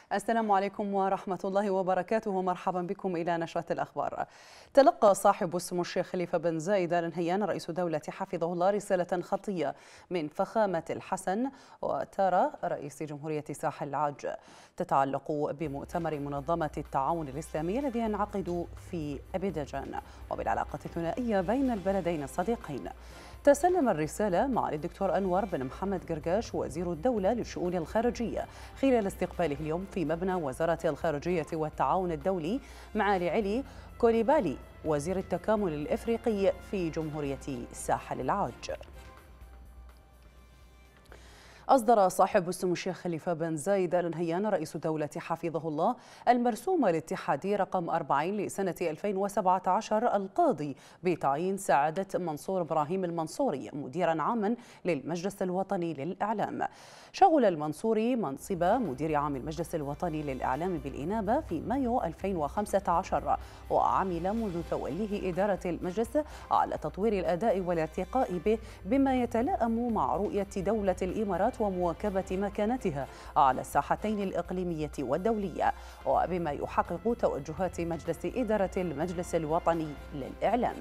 السلام عليكم ورحمة الله وبركاته، ومرحبا بكم إلى نشرة الأخبار. تلقى صاحب السمو الشيخ خليفة بن زايد آل نهيان رئيس الدولة حفظه الله رسالة خطية من فخامة الحسن وتارا رئيس جمهورية ساحل العاج تتعلق بمؤتمر منظمة التعاون الإسلامي الذي ينعقد في أبيدجان وبالعلاقة الثنائية بين البلدين الصديقين. تسلم الرسالة معالي الدكتور أنور بن محمد قرقاش وزير الدولة للشؤون الخارجية خلال استقباله اليوم في مبنى وزارة الخارجية والتعاون الدولي معالي علي كوليبالي وزير التكامل الإفريقي في جمهورية ساحل العاج. أصدر صاحب السمو الشيخ خليفة بن زايد آل نهيان رئيس الدولة حفظه الله المرسوم الاتحادي رقم 40 لسنة 2017 القاضي بتعيين سعادة منصور إبراهيم المنصوري مديرا عاما للمجلس الوطني للإعلام. شغل المنصوري منصب مدير عام المجلس الوطني للإعلام بالإنابة في مايو 2015 وعمل منذ توليه إدارة المجلس على تطوير الأداء والارتقاء به بما يتلائم مع رؤية دولة الإمارات ومواكبة مكانتها على الساحتين الإقليمية والدولية وبما يحقق توجهات مجلس إدارة المجلس الوطني للإعلام.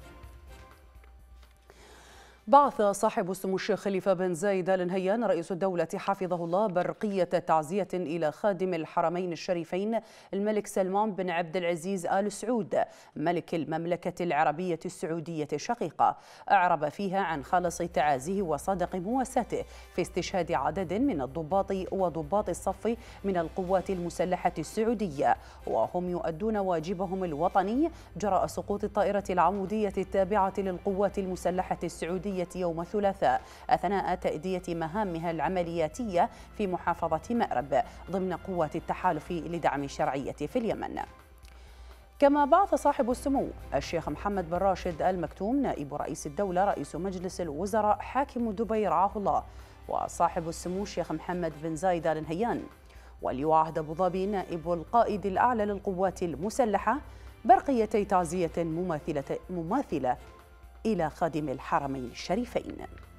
بعث صاحب السمو الشيخ خليفة بن زايد آل نهيان رئيس الدولة حفظه الله برقية تعزية إلى خادم الحرمين الشريفين الملك سلمان بن عبد العزيز آل سعود ملك المملكة العربية السعودية الشقيقة. أعرب فيها عن خالص تعازيه وصادق مواساته في استشهاد عدد من الضباط وضباط الصف من القوات المسلحة السعودية وهم يؤدون واجبهم الوطني جراء سقوط الطائرة العمودية التابعة للقوات المسلحة السعودية يوم الثلاثاء أثناء تأدية مهامها العملياتية في محافظة مأرب ضمن قوات التحالف لدعم الشرعية في اليمن. كما بعث صاحب السمو الشيخ محمد بن راشد آل مكتوم نائب رئيس الدولة رئيس مجلس الوزراء حاكم دبي رعاه الله وصاحب السمو الشيخ محمد بن زايد آل نهيان وليعهد أبو ظبي نائب القائد الأعلى للقوات المسلحة برقيتي تعزية مماثلة إلى خادم الحرمين الشريفين.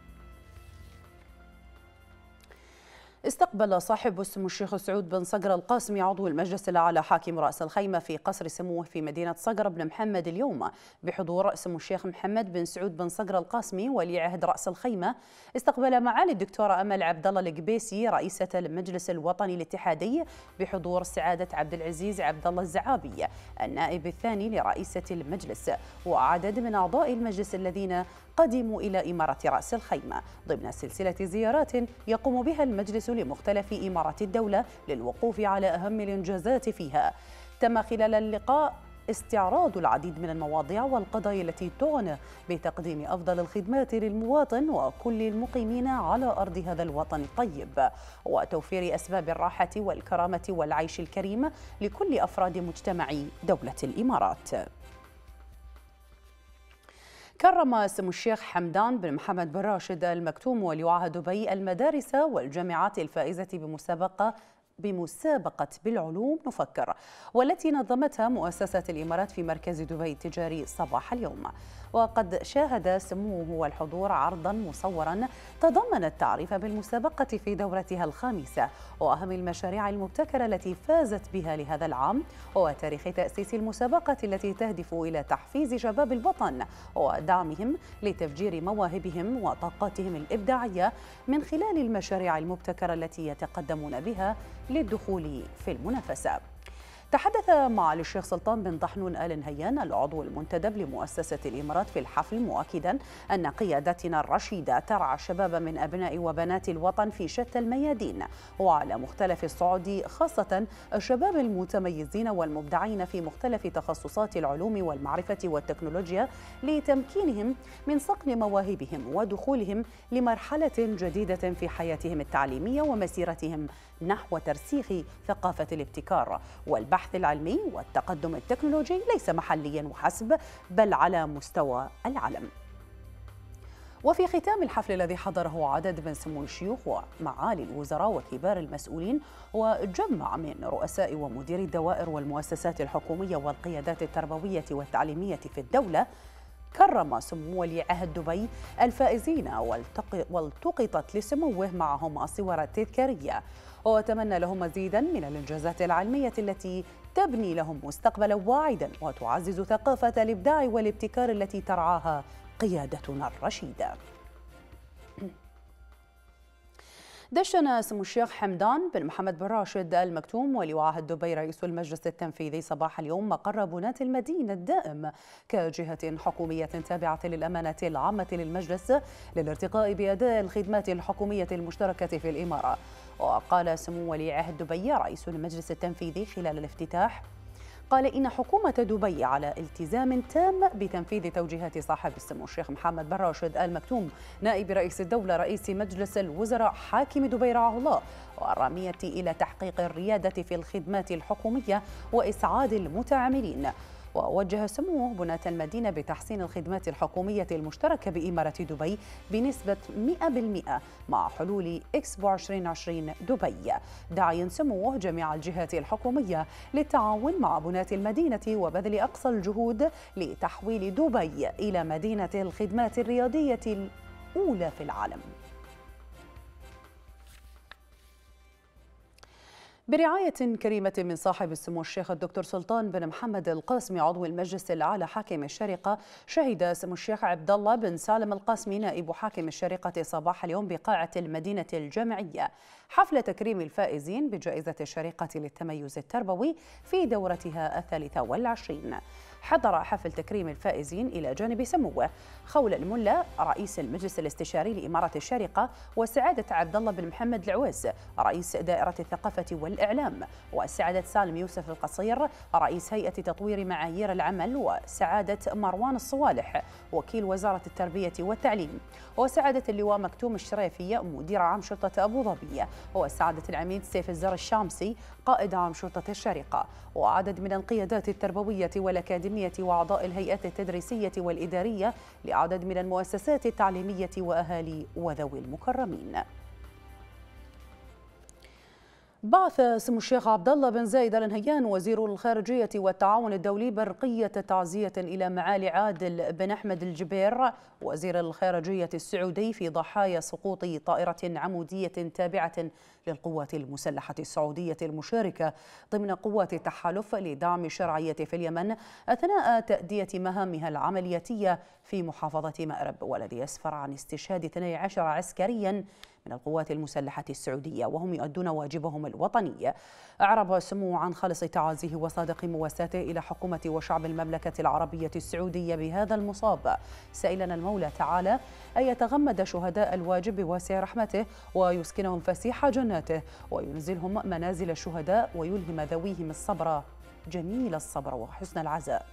استقبل صاحب السمو الشيخ سعود بن صقر القاسمي عضو المجلس الأعلى حاكم رأس الخيمة في قصر سموه في مدينة صقر بن محمد اليوم بحضور سمو الشيخ محمد بن سعود بن صقر القاسمي ولي عهد رأس الخيمة. استقبل معالي الدكتورة أمل عبد الله القبيسي رئيسة المجلس الوطني الاتحادي بحضور سعادة عبد العزيز عبد الله الزعابي النائب الثاني لرئيسة المجلس وعدد من أعضاء المجلس الذين قدموا إلى إمارة رأس الخيمة ضمن سلسلة زيارات يقوم بها المجلس لمختلف إمارات الدولة للوقوف على أهم الإنجازات فيها. تم خلال اللقاء استعراض العديد من المواضيع والقضايا التي تعنى بتقديم أفضل الخدمات للمواطن وكل المقيمين على أرض هذا الوطن الطيب وتوفير أسباب الراحة والكرامة والعيش الكريم لكل أفراد مجتمع دولة الإمارات. كرم سمو الشيخ حمدان بن محمد بن راشد آل مكتوم ولواء دبي المدارس والجامعات الفائزة بمسابقة بالعلوم نفكر والتي نظمتها مؤسسة الإمارات في مركز دبي التجاري صباح اليوم. وقد شاهد سموه والحضور عرضا مصورا تضمن التعريف بالمسابقة في دورتها الخامسة وأهم المشاريع المبتكرة التي فازت بها لهذا العام وتاريخ تأسيس المسابقة التي تهدف إلى تحفيز شباب الوطن ودعمهم لتفجير مواهبهم وطاقاتهم الإبداعية من خلال المشاريع المبتكرة التي يتقدمون بها للدخول في المنافسة. تحدث معالي الشيخ سلطان بن طحنون آل نهيان العضو المنتدب لمؤسسة الإمارات في الحفل مؤكدا أن قيادتنا الرشيدة ترعى الشباب من أبناء وبنات الوطن في شتى الميادين وعلى مختلف الصعود خاصة الشباب المتميزين والمبدعين في مختلف تخصصات العلوم والمعرفة والتكنولوجيا لتمكينهم من صقل مواهبهم ودخولهم لمرحلة جديدة في حياتهم التعليمية ومسيرتهم نحو ترسيخ ثقافة الابتكار والبحث العلمي والتقدم التكنولوجي ليس محليا وحسب بل على مستوى العالم. وفي ختام الحفل الذي حضره عدد من سمو الشيوخ ومعالي الوزراء وكبار المسؤولين وجمع من رؤساء ومديري الدوائر والمؤسسات الحكومية والقيادات التربوية والتعليمية في الدولة كرم سمو ولي عهد دبي الفائزين والتقطت لسموه معهم الصور التذكارية، وتمنى لهم مزيدا من الإنجازات العلمية التي تبني لهم مستقبلا واعدا وتعزز ثقافة الإبداع والابتكار التي ترعاها قيادتنا الرشيدة. دشن سمو الشيخ حمدان بن محمد بن راشد آل مكتوم ولي عهد دبي رئيس المجلس التنفيذي صباح اليوم مقر بناة المدينة الدائم كجهة حكومية تابعة للأمانة العامة للمجلس للارتقاء بأداء الخدمات الحكومية المشتركة في الإمارة. وقال سمو ولي عهد دبي رئيس المجلس التنفيذي خلال الافتتاح، قال إن حكومة دبي على التزام تام بتنفيذ توجيهات صاحب السمو الشيخ محمد بن راشد آل مكتوم نائب رئيس الدولة رئيس مجلس الوزراء حاكم دبي رعاه الله، والرامية إلى تحقيق الريادة في الخدمات الحكومية وإسعاد المتعاملين. ووجه سموه بناة المدينة بتحسين الخدمات الحكومية المشتركة بإمارة دبي بنسبة 100% مع حلول إكسبو 2020 دبي، داعيا سموه جميع الجهات الحكومية للتعاون مع بناة المدينة وبذل أقصى الجهود لتحويل دبي إلى مدينة الخدمات الريادية الأولى في العالم. برعاية كريمة من صاحب السمو الشيخ الدكتور سلطان بن محمد القاسمي عضو المجلس الأعلى حاكم الشارقة، شهد سمو الشيخ عبد الله بن سالم القاسمي نائب حاكم الشارقة صباح اليوم بقاعة المدينة الجامعية حفل تكريم الفائزين بجائزة الشارقة للتميز التربوي في دورتها 23. حضر حفل تكريم الفائزين إلى جانب سموه خول الملا رئيس المجلس الاستشاري لإمارة الشارقة، وسعادة عبد الله بن محمد العويس رئيس دائرة الثقافة والإعلام، وسعادة سالم يوسف القصير رئيس هيئة تطوير معايير العمل، وسعادة مروان الصوالح وكيل وزارة التربية والتعليم، وسعادة اللواء مكتوم الشريفية مدير عام شرطة أبو ظبي، وسعادة العميد سيف الزر الشامسي قائد عام شرطة الشارقة، وعدد من القيادات التربوية والأكاديمية وأعضاء الهيئات التدريسية والإدارية لعدد من المؤسسات التعليمية وأهالي وذوي المكرمين. بعث سمو الشيخ عبد الله بن زايد آل نهيان وزير الخارجية والتعاون الدولي برقية تعزية إلى معالي عادل بن أحمد الجبير وزير الخارجية السعودي في ضحايا سقوط طائرة عمودية تابعة للقوات المسلحة السعودية المشاركة ضمن قوات التحالف لدعم الشرعية في اليمن أثناء تأدية مهامها العملياتية في محافظة مأرب، والذي أسفر عن استشهاد 12 عسكريا من القوات المسلحة السعودية وهم يؤدون واجبهم الوطني. أعرب سمو عن خالص تعازيه وصادق مواساته إلى حكومة وشعب المملكة العربية السعودية بهذا المصاب، سائلا المولى تعالى أن يتغمد شهداء الواجب بواسع رحمته ويسكنهم فسيح جناته وينزلهم منازل الشهداء ويلهم ذويهم الصبر جميل الصبر وحسن العزاء.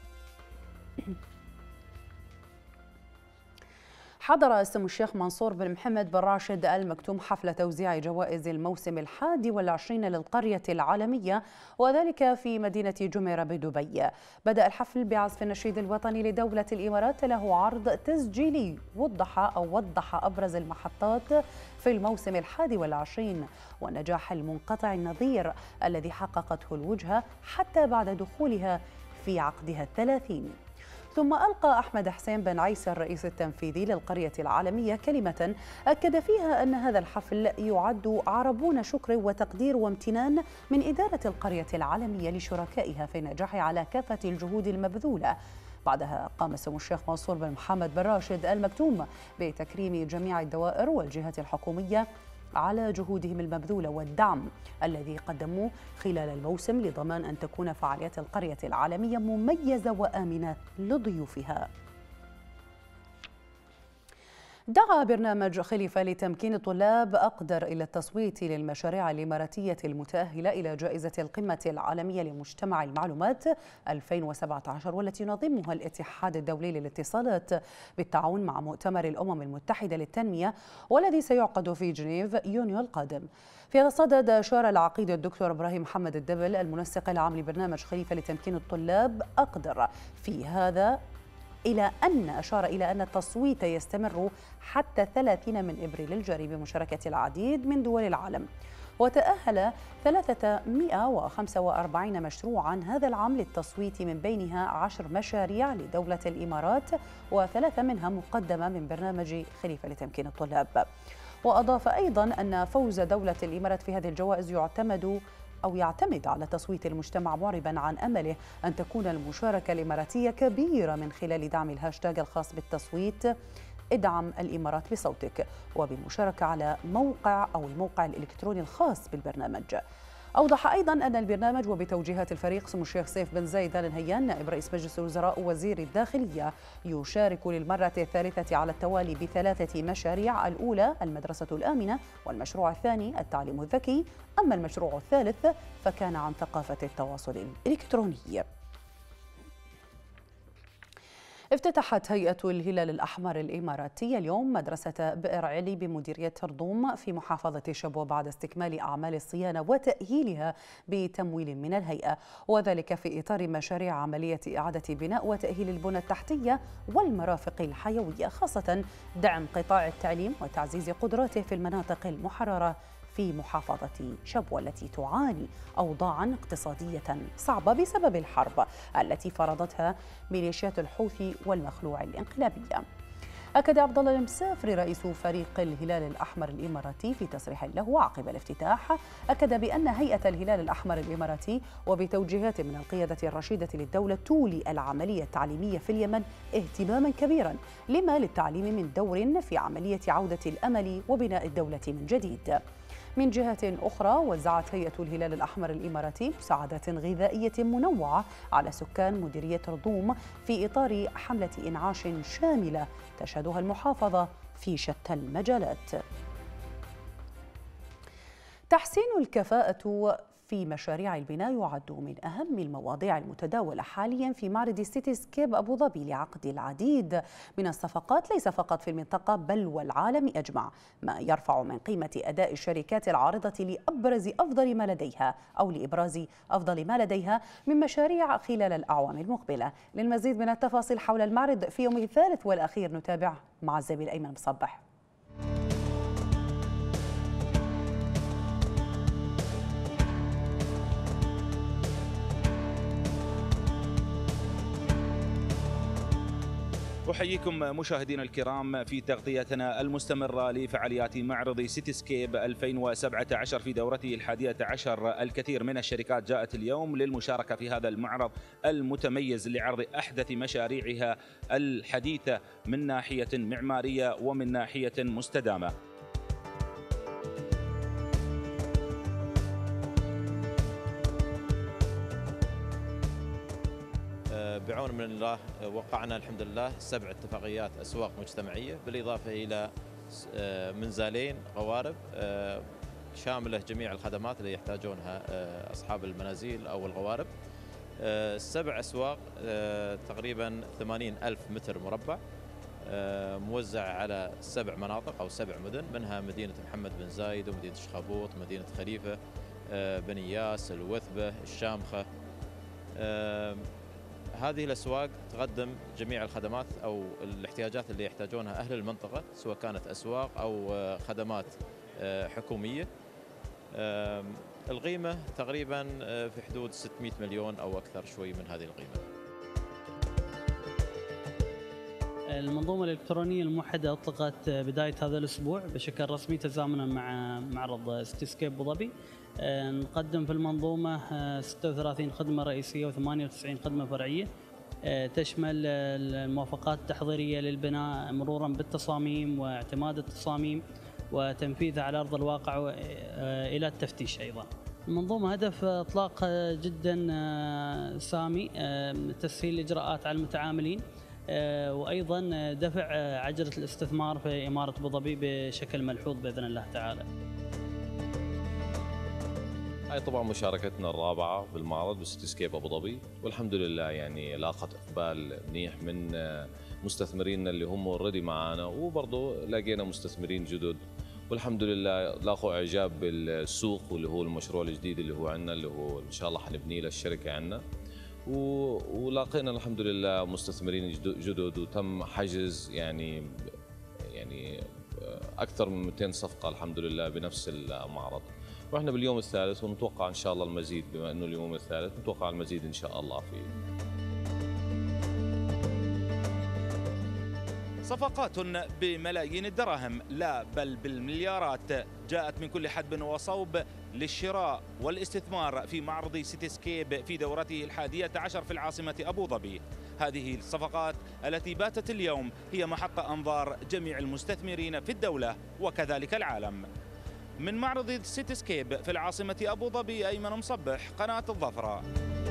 حضر سمو الشيخ منصور بن محمد بن راشد آل مكتوم حفل توزيع جوائز الموسم 21 للقرية العالمية، وذلك في مدينة جميرة بدبي. بدأ الحفل بعزف النشيد الوطني لدولة الإمارات له عرض تسجيلي وضح أبرز المحطات في الموسم 21 والنجاح المنقطع النظير الذي حققته الوجهة حتى بعد دخولها في عقدها 30. ثم ألقى أحمد حسين بن عيسى الرئيس التنفيذي للقرية العالمية كلمة أكد فيها أن هذا الحفل يعد عربون شكر وتقدير وامتنان من إدارة القرية العالمية لشركائها في النجاح على كافة الجهود المبذولة. بعدها قام سمو الشيخ منصور بن محمد بن راشد آل مكتوم بتكريم جميع الدوائر والجهات الحكومية على جهودهم المبذولة والدعم الذي قدموه خلال الموسم لضمان أن تكون فعاليات القرية العالمية مميزة وآمنة لضيوفها. دعا برنامج خليفة لتمكين الطلاب أقدر إلى التصويت للمشاريع الإماراتية المتأهلة إلى جائزة القمة العالمية لمجتمع المعلومات 2017 والتي ينظمها الاتحاد الدولي للاتصالات بالتعاون مع مؤتمر الأمم المتحدة للتنمية والذي سيعقد في جنيف يونيو القادم. في هذا الصدد أشار العقيد الدكتور إبراهيم محمد الدبل المنسق العام لبرنامج خليفة لتمكين الطلاب أقدر في هذا أشار إلى أن التصويت يستمر حتى 30 من إبريل الجاري بمشاركة العديد من دول العالم. وتأهل 345 مشروعا هذا العام للتصويت، من بينها 10 مشاريع لدولة الإمارات و3 منها مقدمة من برنامج خليفة لتمكين الطلاب. وأضاف أيضا أن فوز دولة الإمارات في هذه الجوائز يعتمد على تصويت المجتمع، معربا عن أمله أن تكون المشاركة الإماراتية كبيرة من خلال دعم الهاشتاج الخاص بالتصويت ادعم الإمارات بصوتك، وبالمشاركة على الموقع الإلكتروني الخاص بالبرنامج. أوضح أيضا أن البرنامج وبتوجيهات الفريق سمو الشيخ سيف بن زايد آل نهيان نائب رئيس مجلس الوزراء ووزير الداخلية يشارك للمرة الثالثة على التوالي ب3 مشاريع: الأولى المدرسة الآمنة، والمشروع الثاني التعليم الذكي، أما المشروع الثالث فكان عن ثقافة التواصل الإلكتروني. افتتحت هيئة الهلال الأحمر الإماراتي اليوم مدرسة بئر علي بمديرية ترضوم في محافظة شبوة بعد استكمال أعمال الصيانة وتأهيلها بتمويل من الهيئة، وذلك في إطار مشاريع عملية إعادة بناء وتأهيل البنى التحتية والمرافق الحيوية، خاصة دعم قطاع التعليم وتعزيز قدراته في المناطق المحررة في محافظة شبوة التي تعاني أوضاعا اقتصادية صعبة بسبب الحرب التي فرضتها ميليشيات الحوثي والمخلوع الانقلابية. أكد عبد الله المسافري رئيس فريق الهلال الأحمر الإماراتي في تصريح له عقب الافتتاح، أكد بأن هيئة الهلال الأحمر الإماراتي وبتوجيهات من القيادة الرشيدة للدولة تولي العملية التعليمية في اليمن اهتماما كبيرا، لما للتعليم من دور في عملية عودة الأمل وبناء الدولة من جديد. من جهة أخرى، وزعت هيئة الهلال الأحمر الإماراتي مساعدات غذائية منوعة على سكان مديرية رضوم في إطار حملة إنعاش شاملة تشهدها المحافظة في شتى المجالات. تحسين الكفاءة في مشاريع البناء يعد من أهم المواضيع المتداولة حاليا في معرض سيتي سكيب أبو ظبي لعقد العديد من الصفقات ليس فقط في المنطقة بل والعالم أجمع، ما يرفع من قيمة أداء الشركات العارضة لإبراز أفضل ما لديها أو لإبراز أفضل ما لديها من مشاريع خلال الأعوام المقبلة. للمزيد من التفاصيل حول المعرض في يومه الثالث والأخير نتابع مع الزميل أيمن مصبح. أحييكم مشاهدينا الكرام في تغطيتنا المستمرة لفعاليات معرض سيتي سكيب 2017 في دورته 11. الكثير من الشركات جاءت اليوم للمشاركة في هذا المعرض المتميز لعرض أحدث مشاريعها الحديثة من ناحية معمارية ومن ناحية مستدامة. بعون من الله وقعنا الحمد لله 7 اتفاقيات أسواق مجتمعية، بالإضافة إلى منزلين قوارب شاملة جميع الخدمات اللي يحتاجونها أصحاب المنازل أو القوارب. 7 أسواق تقريبا 80,000 متر مربع، موزع على 7 مناطق أو 7 مدن، منها مدينة محمد بن زايد ومدينة شخابوط، مدينة خليفة، بني ياس، الوثبة، الشامخة. هذه الأسواق تقدم جميع الخدمات أو الاحتياجات اللي يحتاجونها أهل المنطقة، سواء كانت أسواق أو خدمات حكومية. القيمة تقريبا في حدود 600 مليون أو أكثر شوي من هذه القيمة. المنظومة الإلكترونية الموحدة أطلقت بداية هذا الأسبوع بشكل رسمي تزامنا مع معرض سيتي سكيب أبو ظبي. نقدم في المنظومة 36 خدمة رئيسية و98 خدمة فرعية، تشمل الموافقات التحضيرية للبناء مرورا بالتصاميم واعتماد التصاميم وتنفيذها على أرض الواقع إلى التفتيش. أيضا المنظومة هدف إطلاق جدا سامي تسهيل الإجراءات على المتعاملين، وأيضا دفع عجلة الاستثمار في إمارة أبو ظبي بشكل ملحوظ بإذن الله تعالى. هاي طبعا مشاركتنا الرابعة بالمعرض بسيتي سكيب أبو ظبي، والحمد لله يعني لاقت إقبال منيح من مستثمرينا اللي هم اوريدي معانا، وبرضه لقينا مستثمرين جدد، والحمد لله لاقوا إعجاب بالسوق واللي هو المشروع الجديد اللي هو عندنا، اللي هو إن شاء الله حنبنيه للشركة عندنا، ولاقينا الحمد لله مستثمرين جدد، وتم حجز يعني أكثر من 200 صفقة الحمد لله بنفس المعرض. واحنا باليوم الثالث ونتوقع ان شاء الله المزيد، بما انه اليوم الثالث نتوقع المزيد ان شاء الله فيه. صفقات بملايين الدراهم، لا بل بالمليارات، جاءت من كل حدب وصوب للشراء والاستثمار في معرض سيتي سكيب في دورته 11 في العاصمة أبو ظبي. هذه الصفقات التي باتت اليوم هي محط أنظار جميع المستثمرين في الدولة وكذلك العالم. من معرض سيتي سكيب في العاصمة أبو ظبي، أيمن مصبح، قناة الظفرة.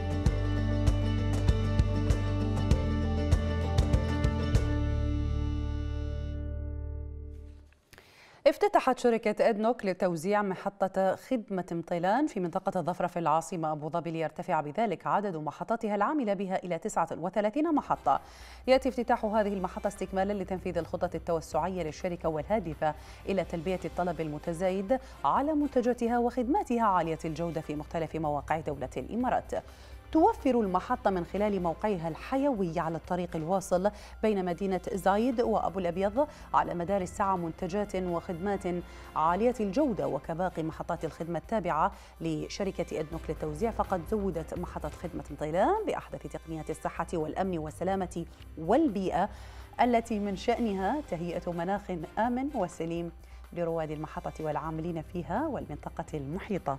افتتحت شركة إدنوك لتوزيع محطة خدمة طيلان في منطقة الظفرة في العاصمة أبو ظبي، ليرتفع بذلك عدد محطاتها العاملة بها إلى 39 محطة. يأتي افتتاح هذه المحطة استكمالا لتنفيذ الخطط التوسعية للشركة والهادفة إلى تلبية الطلب المتزايد على منتجاتها وخدماتها عالية الجودة في مختلف مواقع دولة الإمارات. توفر المحطة من خلال موقعها الحيوي على الطريق الواصل بين مدينة زايد وأبو الأبيض على مدار الساعة منتجات وخدمات عالية الجودة. وكباقي محطات الخدمة التابعة لشركة إدنوك للتوزيع، فقد زودت محطة خدمة طيلان بأحدث تقنيات الصحة والأمن والسلامة والبيئة التي من شأنها تهيئة مناخ آمن وسليم لرواد المحطة والعاملين فيها والمنطقة المحيطة.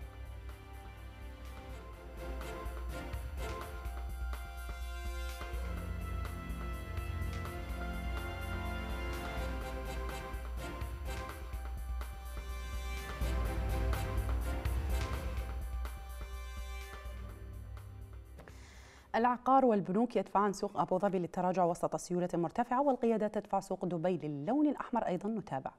العقار والبنوك يدفعان سوق أبو ظبي للتراجع وسط سيولة مرتفعة، والقيادات تدفع سوق دبي للون الأحمر أيضا. نتابع.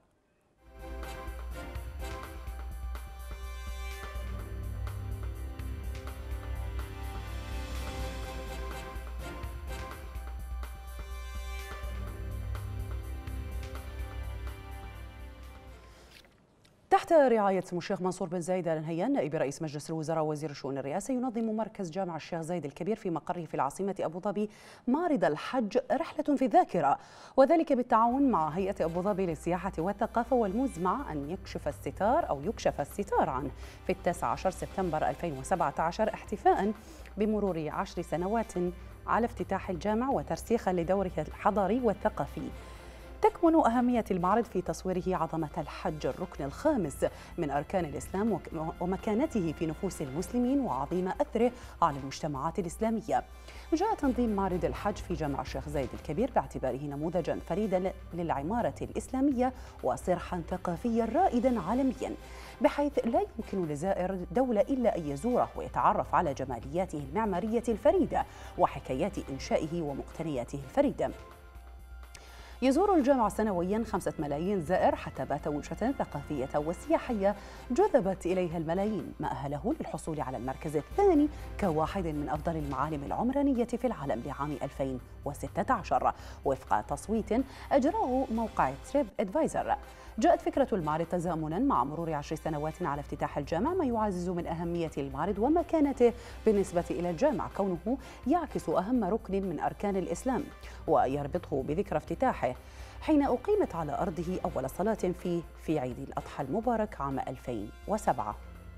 تحت رعاية سمو الشيخ منصور بن زايد آل نهيان نائب رئيس مجلس الوزراء ووزير الشؤون الرئاسة، ينظم مركز جامع الشيخ زايد الكبير في مقره في العاصمة أبو ظبي معرض الحج رحلة في الذاكرة، وذلك بالتعاون مع هيئة أبو ظبي للسياحة والثقافة، والمزمع أن يكشف الستار عنه في 19 سبتمبر 2017 احتفاء بمرور 10 سنوات على افتتاح الجامع وترسيخا لدوره الحضاري والثقافي. تكمن أهمية المعرض في تصويره عظمة الحج، الركن الخامس من أركان الإسلام ومكانته في نفوس المسلمين وعظيم أثره على المجتمعات الإسلامية. جاء تنظيم معرض الحج في جامع الشيخ زايد الكبير باعتباره نموذجا فريدا للعمارة الإسلامية وصرحا ثقافيا رائدا عالميا، بحيث لا يمكن لزائر دولة إلا أن يزوره ويتعرف على جمالياته المعمارية الفريدة وحكايات إنشائه ومقتنياته الفريدة. يزور الجامع سنويا 5 ملايين زائر، حتى بات وجهة ثقافية وسياحية جذبت إليها الملايين، ما أهله للحصول على المركز الثاني كواحد من أفضل المعالم العمرانية في العالم لعام 2016 وفق تصويت أجراه موقع تريب أدفايزر. جاءت فكرة المعرض تزامنا مع مرور 10 سنوات على افتتاح الجامع، ما يعزز من أهمية المعرض ومكانته بالنسبة إلى الجامع، كونه يعكس أهم ركن من أركان الإسلام ويربطه بذكرى افتتاحه حين أقيمت على أرضه أول صلاة فيه في عيد الأضحى المبارك عام 2007.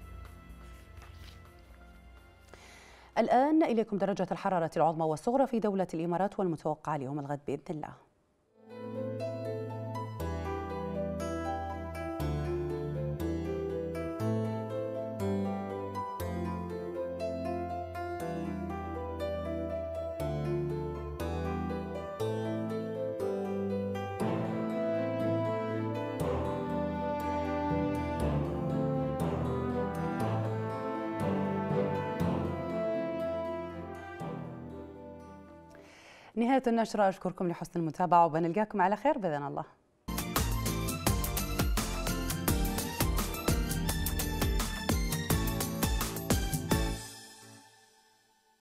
الآن إليكم درجة الحرارة العظمى والصغرى في دولة الإمارات والمتوقع ليوم الغد بإذن الله. نهاية النشرة، أشكركم لحسن المتابعة وبنلقاكم على خير بإذن الله.